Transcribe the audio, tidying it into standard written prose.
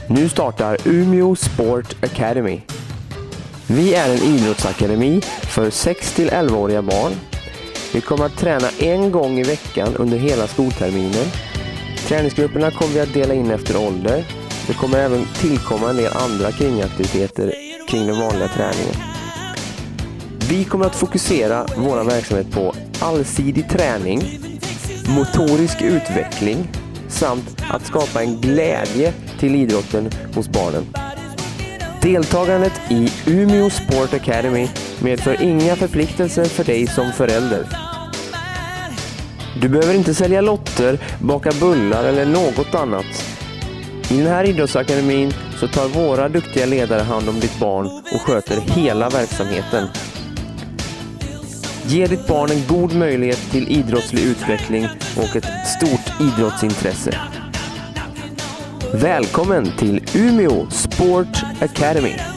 Nu startar Umeå Sport Academy. Vi är en idrottsakademi för 6-11-åriga barn. Vi kommer att träna en gång i veckan under hela skolterminen. Träningsgrupperna kommer vi att dela in efter ålder. Det kommer även tillkomma en del andra kringaktiviteter kring den vanliga träningen. Vi kommer att fokusera vår verksamhet på allsidig träning, motorisk utveckling samt att skapa en glädje till idrotten hos barnen. Deltagandet i Umeå Sport Academy medför inga förpliktelser för dig som förälder. Du behöver inte sälja lotter, baka bullar eller något annat. I den här idrottsakademin så tar våra duktiga ledare hand om ditt barn och sköter hela verksamheten. Ge ditt barn en god möjlighet till idrottslig utveckling och ett stort idrottsintresse. Välkommen till Umeå Sport Academy!